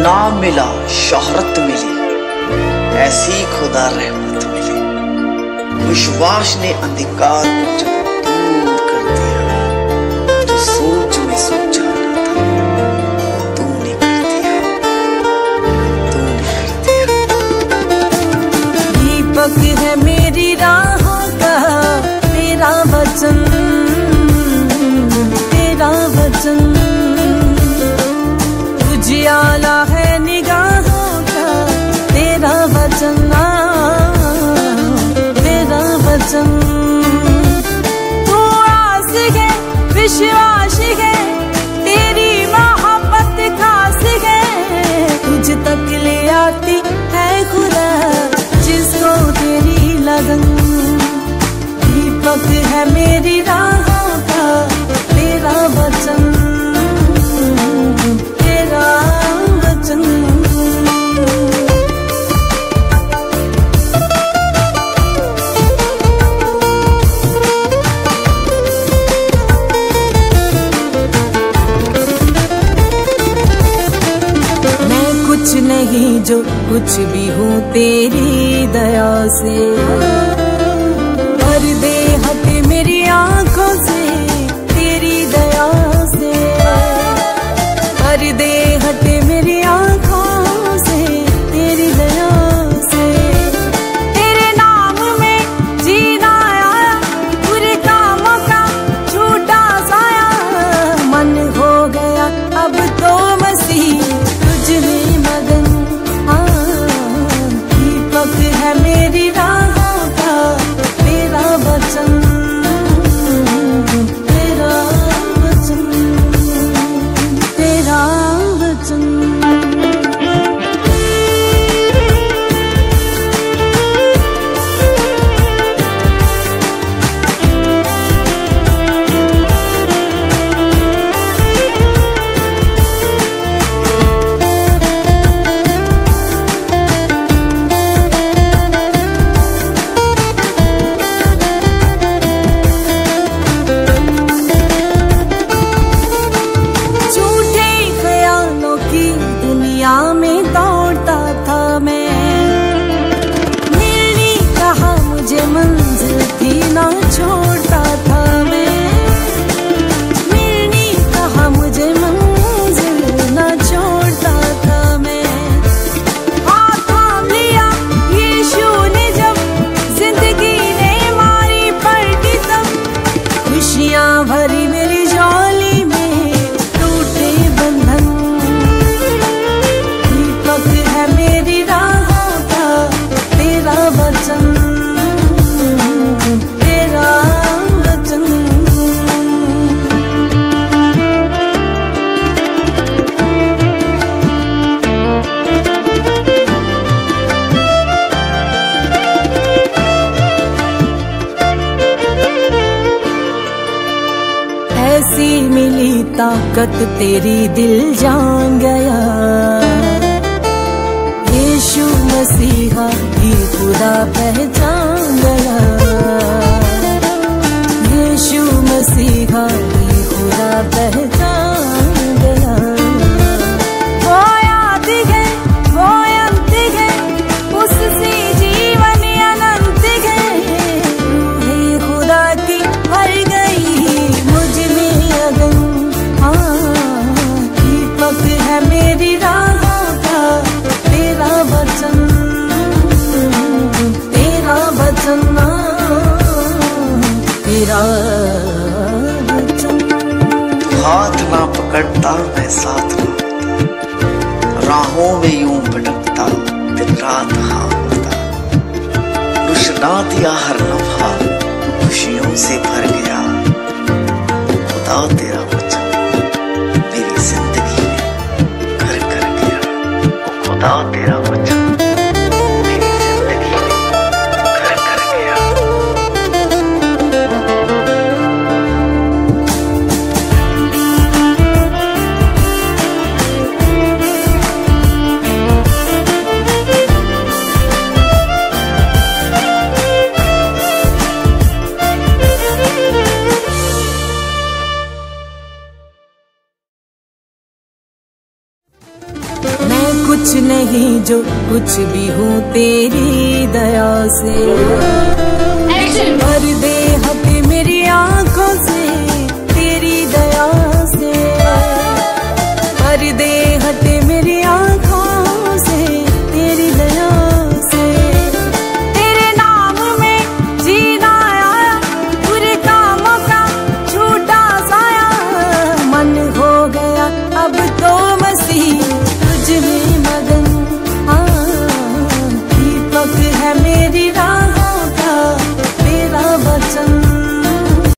नाम मिला, शोहरत मिली, ऐसी खुदा रहमत मिली। विश्वास ने अंधकार जब दूर कर दिया, जो सोच में सोचा ना था तूने कर दिया, तूने कर दिया। दीपक है मेरी राहों का तेरा वचन, तेरा वचन। उजियाला है निगाहों का तेरा वचन, तेरा वचन। तू आस है, विश्वास है, तेरी मोहब्बत खास है। तुझ तक ले आती है खुदा जिसको तेरी लगन। दीपक है मेरी राहों का तेरा वचन, तेरा वचन। मैं कुछ नहीं जो कुछ भी हूँ तेरी दया से, पर्दे हटे मेरी आंखों से तेरी दया से, पर्दे हटे मेरी आंखों से तेरी दया से। तेरे नाम में जीना आया, बुरे कामों का झूठा साया। मन हो गया अब तो मसीह तुझ में मगन। दीपक है मेरी राहों का तेरा वचन, तेरा वचन, तेरा वचन। छोड़ता था मैं, मैंने कहा मुझे मंजिल न छोड़ता था मैं। हाथ थाम लिया यीशु ने जब जिंदगी ने मारी पलटी तब। खुशियाँ भरी मेरी झोली में टूटे बंधन। दीपक है मेरी राहों का तेरा वचन, ऐसी मिली ताकत तेरी दिल जान गया। यीशु मसीहा ही खुदा पहचान गया। यीशु मसीहा ही खुदा पहचान गया। वो आदि है, वो अंत है, उससे जीवन अनंत है। रूहे खुदा की भर गई मुझ में अगन। दीपक है मेरी राहों का तेरा वचन, तेरा वचन, तेरा वचन। हाथ ना पकड़ता मैं साथ ना होता, राहों में यूं भटकता दिन रात हाँ होता। रुशना दिया हर लम्हा खुशियों से भर गया। खुदा तेरा वचन मेरी जिंदगी में घर कर गया। खुदा तेरा वचन मेरी जिंदगी में घर कर गया। कुछ नहीं जो कुछ भी हूँ तेरी दया से।